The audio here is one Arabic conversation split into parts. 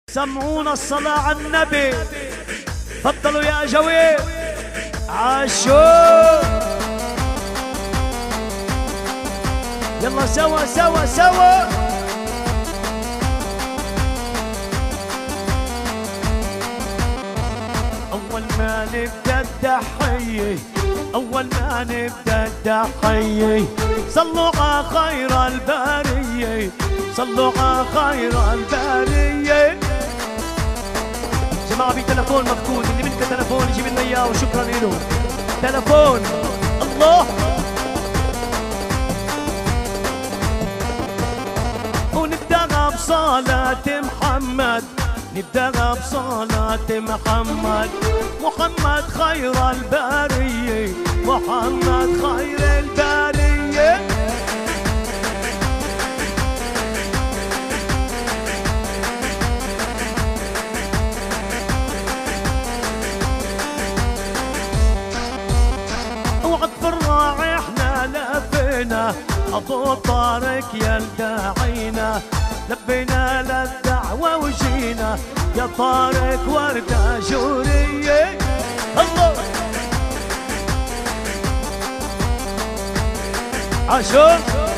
سمعونا الصلاة على النبي. تفضلوا يا جوي عاشور. يلا سوا سوا سوا. أول ما نبدأ التحية، أول ما نبدأ التحية، صلوا على خير البرية، صلوا على خير البرية. جماعة في تلفون مفقود، اللي بدك تلفون يجيب لنا إياه وشكرا له. تلفون الله. ونبدأ بصلاة محمد، نبدأ بصلاة محمد. محمد خير البرية، محمد خير البرية. وعطف الراعي احنا لفينا، أبو طارق يلدعينا، لبينا للدعوة وجينا، يا طارق وردة جورية. الله عاشور.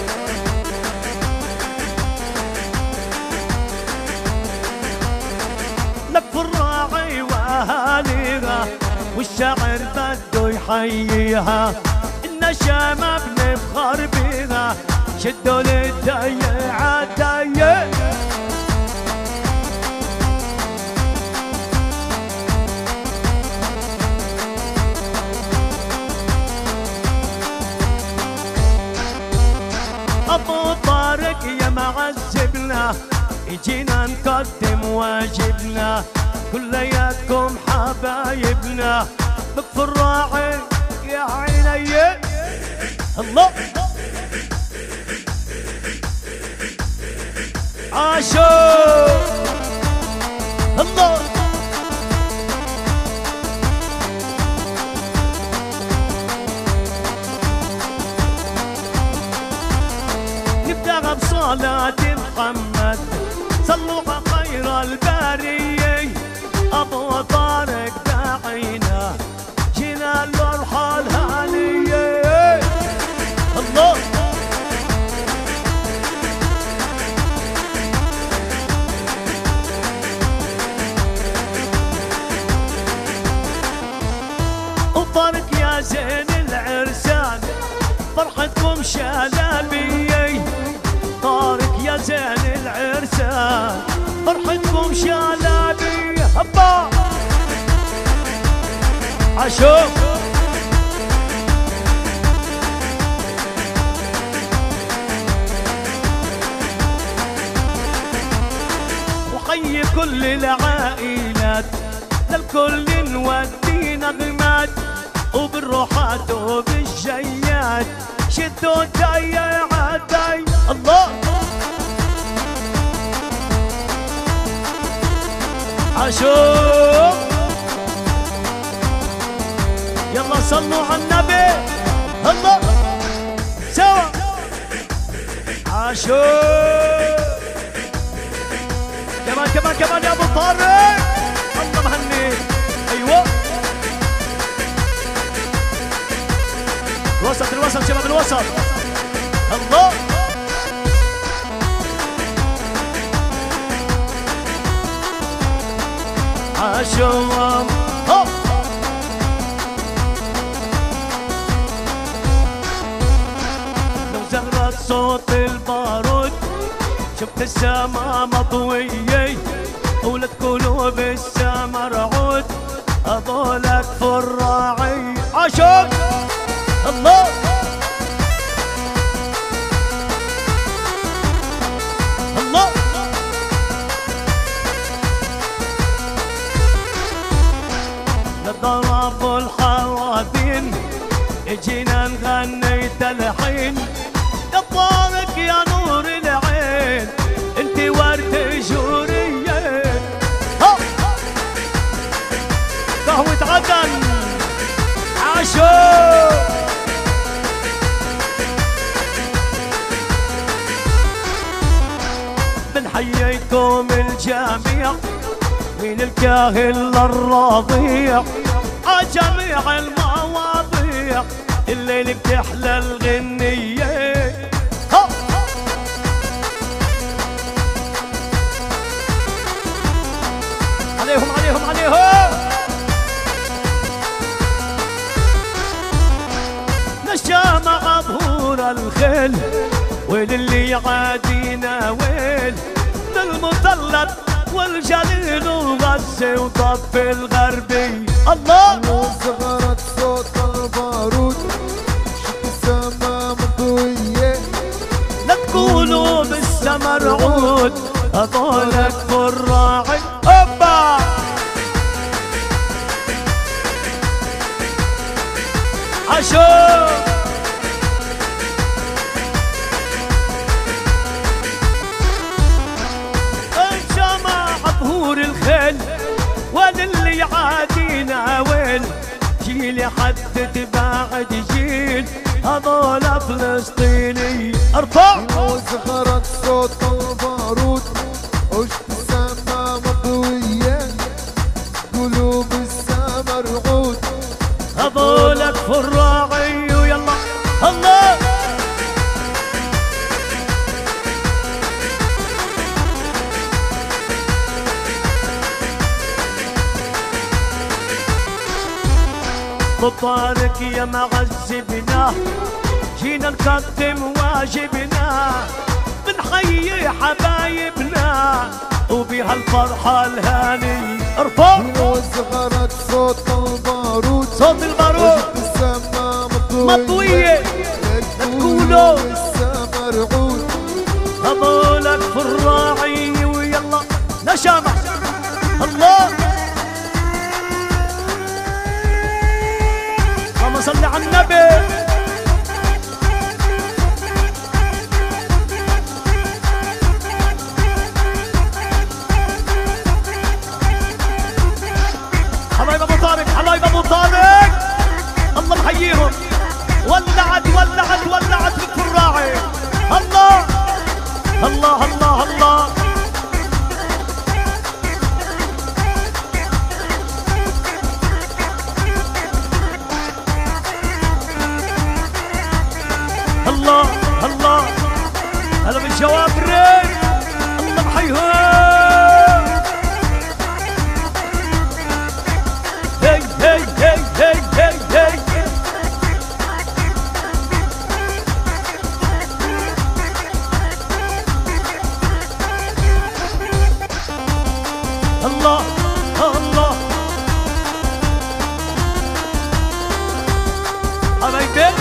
لف الراعي واهاليها، والشاعر بده يحييها، إن شباب نفخر بيها، شدوا للدية عالدية. أبو طارق يا معذبنا، يجينا نقدم واجبنا، كلياتكم حبايبنا، بكف الراعي يا عيني. الله عاشور. الله نبدأ بصلاة محمد، صلوا على خير البرية. أبو طارق داعينا، جينا الروحة الهانية. الله وطارق يا زين العرسان، فرحتكم شلبية. طارق يا زين العرسان، فرحتكم شلبية. هبا عاشور. وحيي كل العائلات، للكل نودي نغمات، وبالروحات وبالجيات، شدوا الداية عالداي. الله عاشور. يلا صلوا على النبي. الله سوا عاشور. كمان كمان كمان يا ابو طارق. الله مهنيك. ايوه الوسط الوسط شباب الوسط. الله عاشور. لو زهرت صوت البارود، شفت السما مضوية، ولد قلوب السما رعود، أضولك في الراعي. عاشور. الله الله لضرب الحوادين، اجينا نغني تلحين. يا طارق يا نور العين، انت ورد جورية. قهوة عدن عاشور. بنحييكم الجميع، من الكاهل للرضيع عجميع المواضيع الليل بتحلى الغنية. عليهم عليهم عليهم نشامة ظهور الخيل وللي يعادينا ويل للمثلث والجليل وغزة وضف الغربي. الله وصغرت صوت البارود شق السما مضوية لا تقولوا بالسما رعود هذولك فراعي. أبا عشو الخيل وللي يعادينا ويل جيل حد تباعد جيل هذول فلسطيني. ارفع وصغرت صوت البارود عشت السما مضوية قلوب السما رعود هذولك فراعي ويلا الله. مبارك يا معذبنا جينا نقدم واجبنا بنحيي حبايبنا وبهالفرحة الهاني. ارفع وصغرت صوت البارود صوت البارود السما مطوية تقولوا السما رعود هذولك فراعي ويلا نشامة. الله اللهم صل على النبي. حبايب ابو طارق حبايب ابو طارق الله محييهم. ولعت ولعت ولعت بالفراعي. الله الله الله الله الله الله. هلا بالجواب الريك الله محيهم. هي هي هي هي هي هي الله الله حبايبي.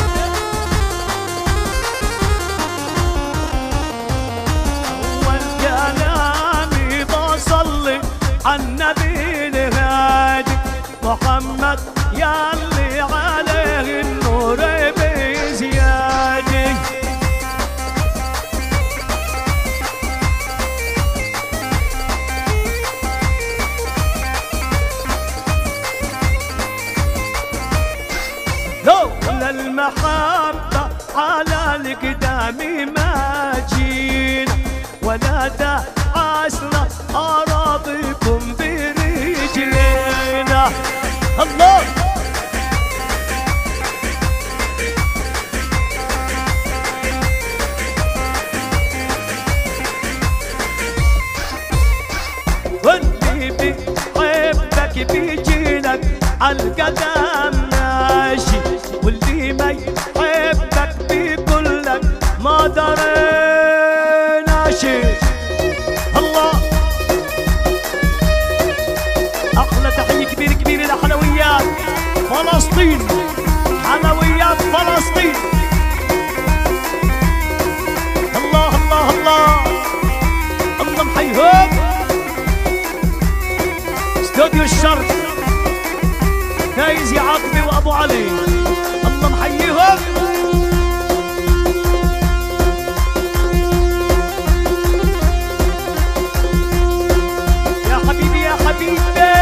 عالنبي الهادي محمد ياللي عليه النور بزيادة. لولا المحبة على القدام ما جينا ولا دا عسنا أراضيكم برجلينا. الله واللي بيحبك بيجيلك عالقدم ماشي واللي ما يحبك بيقولك ما درينا شي. الله احلى تحيه كبير كبير لحلويات فلسطين. حلويات فلسطين. الله الله الله الله محيهم. استوديو الشرق فايز عاطفي وابو علي الله محييهم. يا حبيبي يا حبيبي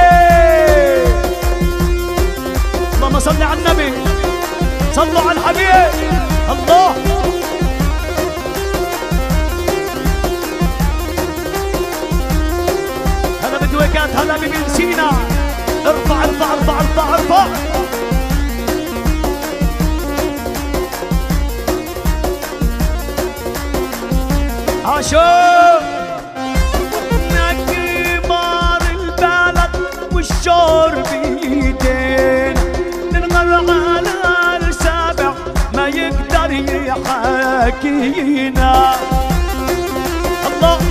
اللهم صل على النبي. صلوا على الحبيب. الله انا بدي بركات هلا بمن سينا. ارفع ارفع ارفع ارفع ارفع. عاشور كبار البلد والشور بيدين، ننغر على السابع ما يقدر يحاكينا. الله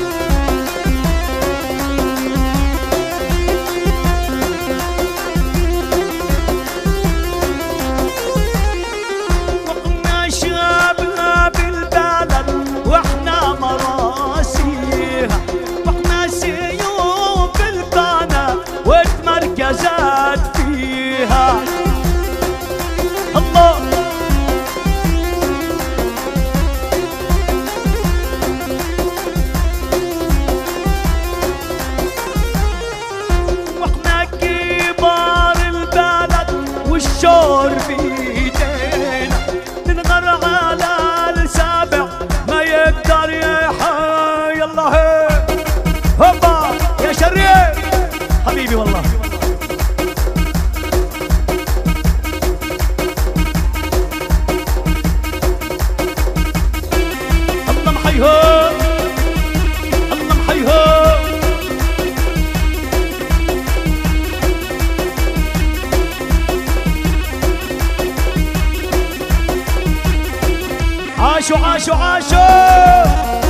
وقنا شابنا بالبلد واحنا مراسيها، واحنا سيوف القانا واتمركزات فيها. الله واحنا كبار البلد والشور بيدينا، ننغر على السابع ما يقدر يحيي. يلا هي هوبا يا شريف حبيبي والله. الله محيها الله محيها. عاشوا عاشوا عاشوا.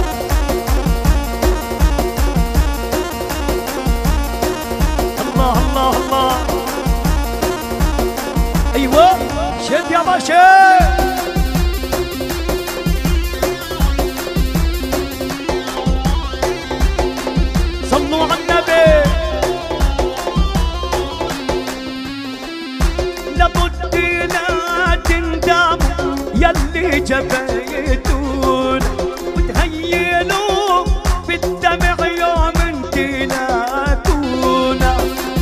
الله الله الله. ايوه شد يا باشا. صلوا على النبي. لابد لا تندموا يلي جبيتون، وتهيلوا بالدمع يوم تلاقونا.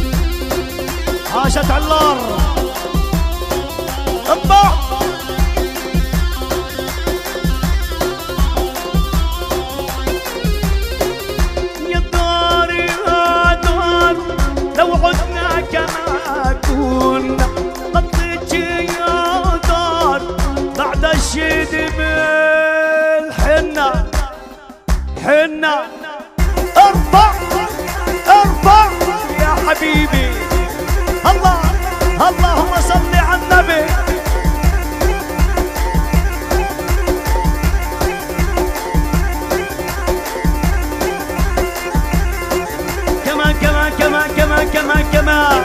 عاشت علار ابا. يا دار يا دار لو عدنا كما كنا، قضيت يا دار بعد الشد بالحنة حنة. ارفع ارفع يا حبيبي. الله اللهم صل على النبي. كمان كمان كمان كمان كمان كمان.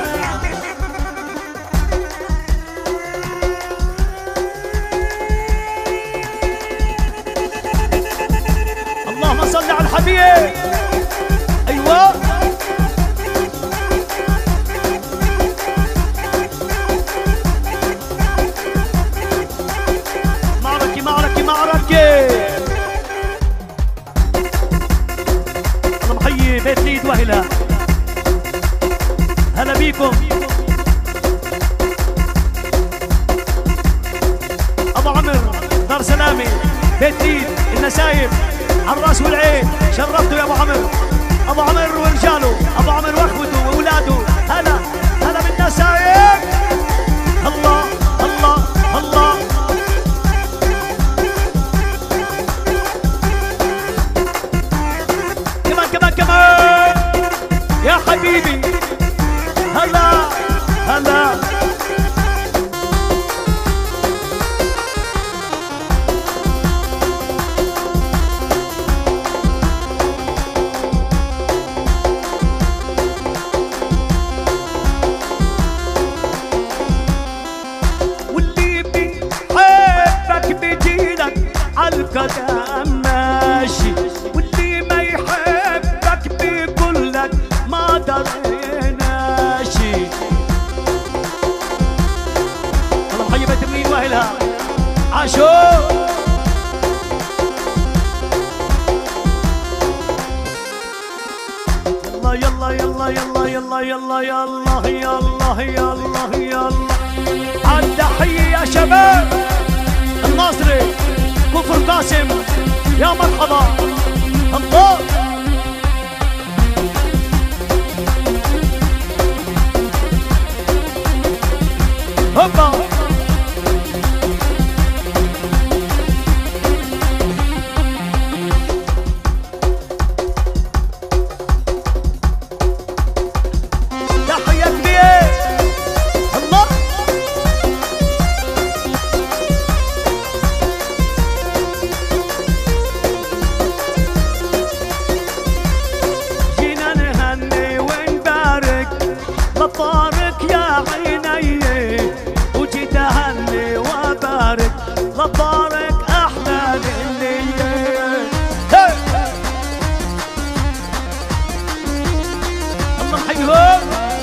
اللهم صل على الحبيب. ايوه معركة معركة معركة. انا محيي بيت ليد وهلا، هلا بيكم. ابو عمر دار سلامي بيت ليد النسايب على الراس والعين. شرفتوا يا ابو عمر. ابو عمر ورجاله، ابو عمر واخوته واولاده. هلا هلا بالنسايب. الله الله الله. كمان كمان كمان يا حبيبي. هلا هلا. عالقدم ماشي، واللي ما يحبك بيقول لك ما دريناشي. الله محيي بيت منين واهلها. عاشو يلا يلا يلا يلا يلا يلا يلا يلا يلا. عالتحية يا شباب الناصري كفر قاسم يا مرحبا. الله وينهم؟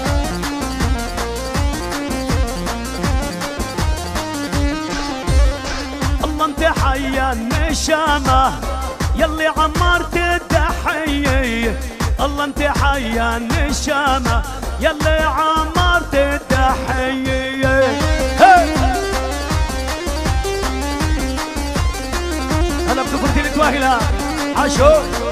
الله انت حيا النشامة يلي عمرت الضحية، الله انت حيا النشامة يلي عمرت الضحية. هلا بكفرتي التواهلة عاشو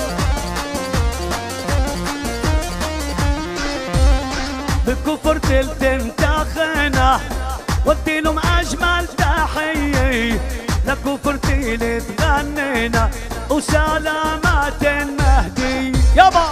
بكفرتي التنتخنة ودي لهم أجمل تحية، لكفرتي اللي تغنينا وسلامات المهدي يابا.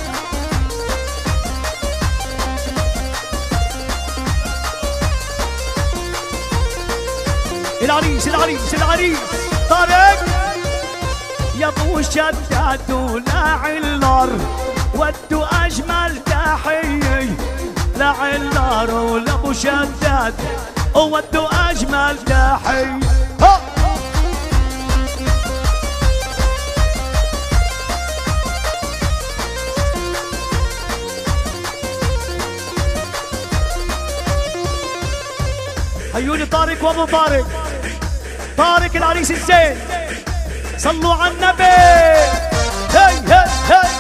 العريس العريس العريس طارق يا ابو شداد ولعلار ودوا اجمل تحيه لعلار ولابو شداد ودوا اجمل تحيه. عيوني طارق وابو طارق، طارق العريس الزين، صلوا على النبي. هي هي هي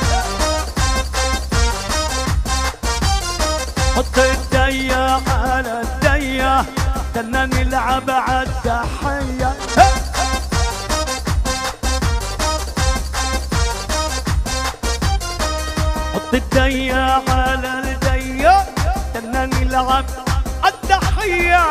حط الدية على الدية بدنا نلعب عالتحية. حط الدية على الدية بدنا نلعب التحية.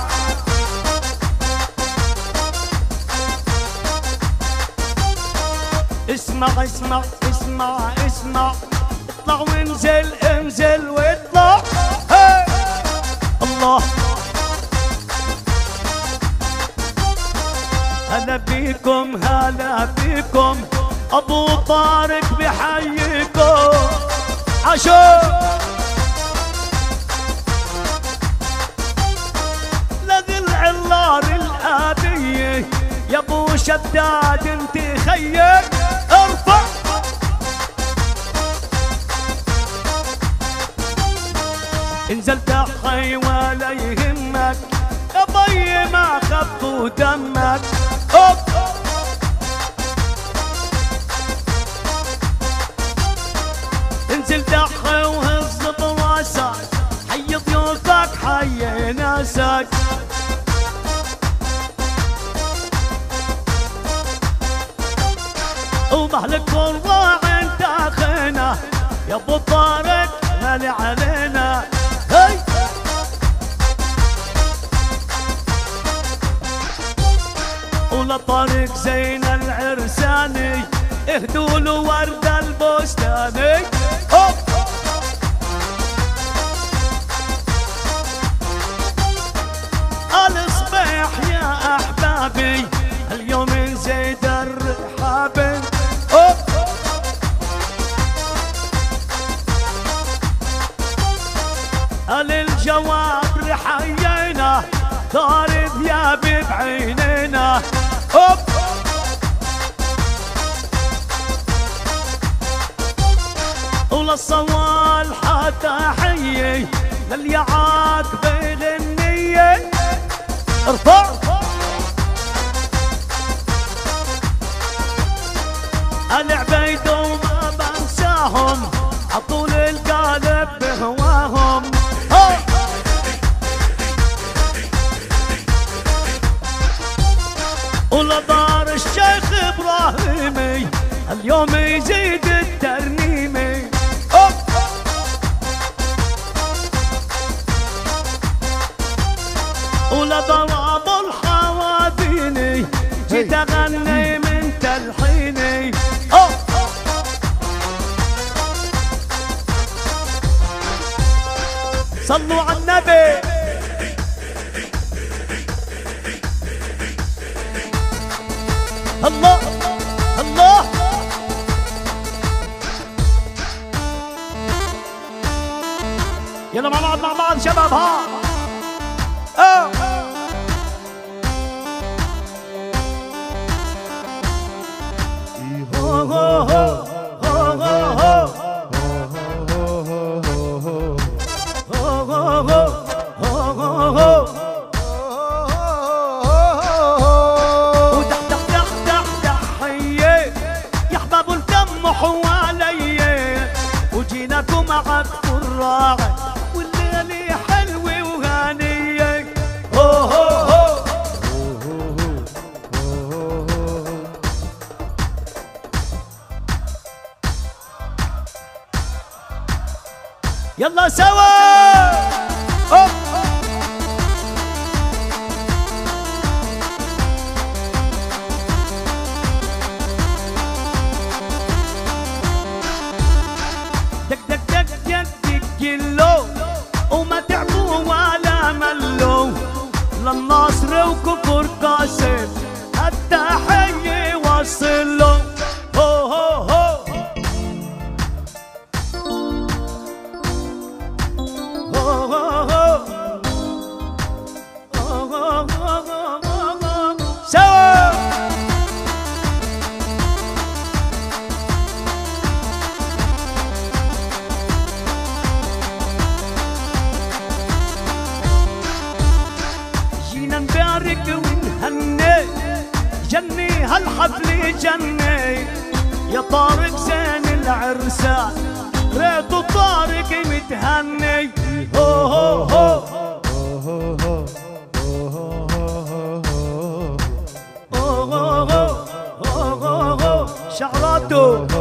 اسمع اسمع اسمع اسمع اطلع وانزل انزل واطلع. هي الله هلا بيكم هلا بيكم ابو طارق بحييكم عاشو العلار الآبية يا ابو شداد انت خير ارفع. انزل تحي ولا يهمك يا بي ما خفوا دمك. اوب انزل تحي وهز براسك حي ضيوفك حي ناسك. ومهلك والله انت اخينا يا ابو طارق غالي علينا. هي ولطارق زين العرساني اهدوا له ورد البستاني. هوب الصبيح يا احبابي اليوم نزيد الرحابي. الجواب رحيينا دار ثيابي بعينينا. هوب وللصوال تحيي لليعاق بغنية. ارفع العبيد وما بنساهم عطول القالب بهواهم. ولدار الشيخ ابراهيمي اليوم يزيد الترنيمي. ولدار ابو الحواديني جيت اغني من تلحيني. صلوا على النبي. الله الله يلا مع بعض مع بعض شباب. ها الراعي والليلة حلوة وهانية. هو هو هو يلا سوا. دق دق دق دق دق وما تعبوا ولا ملوا للنصر وكفر قاسم التحية وصلوا. هو هو هو سوا. جينا نبارك ونهني جني هالحفل جني يا طارق زين العرسان ريتو طارق متهني. هو هو هو شعراته